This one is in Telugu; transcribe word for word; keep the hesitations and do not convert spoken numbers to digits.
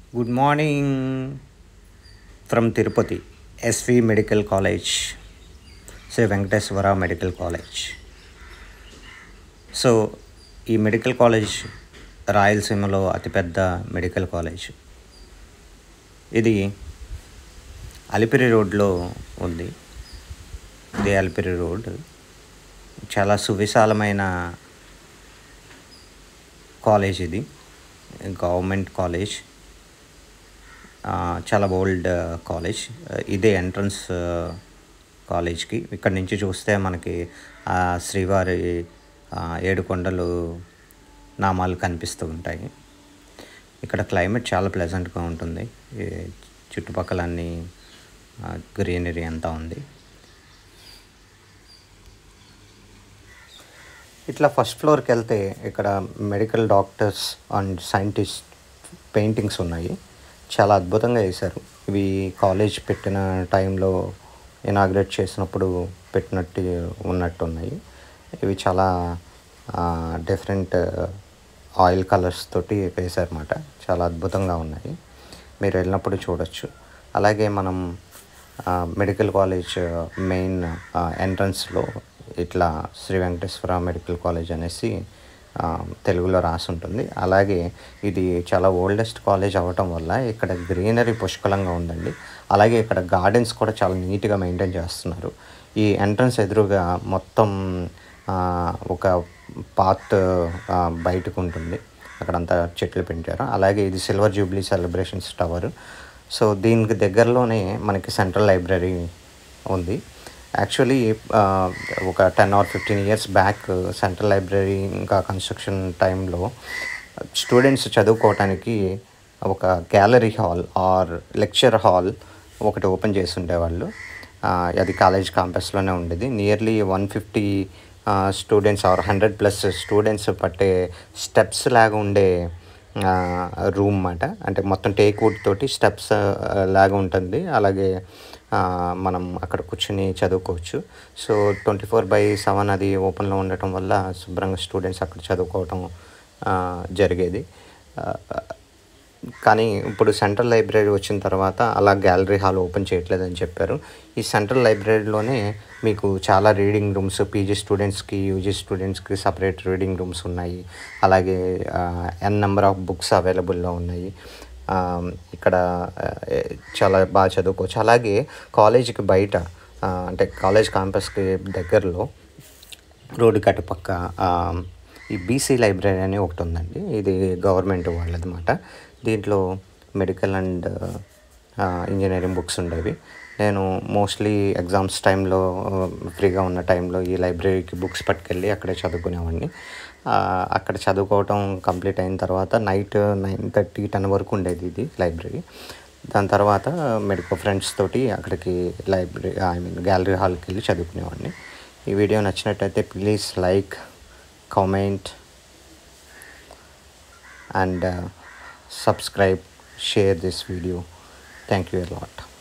Good morning from Tirupati, S V Medical College, Sri Venkateswara Medical College. So ఈ మెడికల్ కాలేజ్ రాయలసీమలో అతిపెద్ద మెడికల్ కాలేజ్. ఇది అలిపిరి రోడ్లో ఉంది. ఇది అలిపిరి రోడ్ చాలా సువిశాలమైన కాలేజ్. ఇది గవర్నమెంట్ కాలేజ్, చాలా ఓల్డ్ కాలేజ్. ఇదే ఎంట్రన్స్ కాలేజ్కి. ఇక్కడ నుంచి చూస్తే మనకి శ్రీవారి ఏడు కొండలు నామాలు కనిపిస్తూ ఉంటాయి. ఇక్కడ క్లైమేట్ చాలా ప్లెజెంట్గా ఉంటుంది. చుట్టుపక్కల అన్ని గ్రీనరీ అంతా ఉంది. ఇట్లా ఫస్ట్ ఫ్లోర్కి వెళ్తే ఇక్కడ medical doctors and scientist paintings ఉన్నాయి. చాలా అద్భుతంగా వేశారు. ఇవి కాలేజ్ పెట్టిన టైంలో ఇనాగ్రేట్ చేసినప్పుడు పెట్టినట్టు ఉన్నట్టు ఉన్నాయి. ఇవి చాలా డిఫరెంట్ ఆయిల్ కలర్స్ తోటి వేశారన్నమాట. చాలా అద్భుతంగా ఉన్నాయి. మీరు వెళ్ళినప్పుడు చూడొచ్చు. అలాగే మనం మెడికల్ కాలేజ్ మెయిన్ ఎంట్రన్స్లో ఇట్లా శ్రీ వెంకటేశ్వర మెడికల్ కాలేజ్ అనేసి తెలుగులో రాసి ఉంటుంది. అలాగే ఇది చాలా ఓల్డెస్ట్ కాలేజ్ అవ్వటం వల్ల ఇక్కడ గ్రీనరీ పుష్కలంగా ఉందండి. అలాగే ఇక్కడ గార్డెన్స్ కూడా చాలా నీట్గా మెయింటైన్ చేస్తున్నారు. ఈ ఎంట్రన్స్ ఎదురుగా మొత్తం ఒక పాత్ బయటకు ఉంటుంది. అక్కడంతా చెట్లు పెంచారు. అలాగే ఇది silver jubilee celebrations tower. So దీనికి దగ్గరలోనే మనకి సెంట్రల్ లైబ్రరీ ఉంది. యాక్చువల్లీ ఒక ten or fifteen years back central library ఇంకా కన్స్ట్రక్షన్ టైంలో స్టూడెంట్స్ చదువుకోవటానికి ఒక gallery hall or lecture hall ఒకటి ఓపెన్ చేసి ఉండేవాళ్ళు. అది కాలేజ్ క్యాంపస్లోనే ఉండేది. Nearly one fifty students or hundred plus students పట్టే స్టెప్స్ లాగా ఉండే రూమ్ అన్నమాట. అంటే మొత్తం టేక్ వుడ్ తోటి స్టెప్స్ లాగా ఉంటుంది. అలాగే మనం అక్కడ కూర్చుని చదువుకోవచ్చు. So twenty four by seven అది ఓపెన్లో ఉండటం వల్ల శుభ్రంగా స్టూడెంట్స్ అక్కడ చదువుకోవటం జరిగేది. కానీ ఇప్పుడు సెంట్రల్ లైబ్రరీ వచ్చిన తర్వాత అలా గ్యాలరీ హాల్ ఓపెన్ చేయట్లేదని చెప్పారు. ఈ సెంట్రల్ లైబ్రరీలోనే మీకు చాలా రీడింగ్ రూమ్స్, పీజీ స్టూడెంట్స్కి, యూజీ స్టూడెంట్స్కి సపరేట్ రీడింగ్ రూమ్స్ ఉన్నాయి. అలాగే ఎన్ నెంబర్ ఆఫ్ బుక్స్ అవైలబుల్లో ఉన్నాయి. ఇక్కడ చాలా బాగా చదువుకోవచ్చు. అలాగే కాలేజీకి బయట అంటే కాలేజ్ క్యాంపస్కి దగ్గరలో రోడ్డు కట్టుపక్క ఈ బీసీ లైబ్రరీ అని ఒకటి ఉందండి. ఇది గవర్నమెంట్ వాళ్ళది అన్నమాట. దీంట్లో మెడికల్ అండ్ ఇంజనీరింగ్ బుక్స్ ఉండేవి. నేను మోస్ట్లీ ఎగ్జామ్స్ టైంలో ఫ్రీగా ఉన్న టైంలో ఈ లైబ్రరీకి బుక్స్ పట్టుకెళ్ళి అక్కడే చదువుకునేవాడిని. అక్కడ చదువుకోవటం కంప్లీట్ అయిన తర్వాత నైట్ నైన్ థర్టీ టెన్ వరకు ఉండేది ఇది లైబ్రరీ. దాని తర్వాత మెడికల్ ఫ్రెండ్స్ తోటి అక్కడికి లైబ్రరీ ఐ మీన్ గ్యాలరీ హాల్కి వెళ్ళి చదువుకునేవాడిని. ఈ వీడియో నచ్చినట్టయితే please like, comment and uh, subscribe, share this video. Thank you a lot.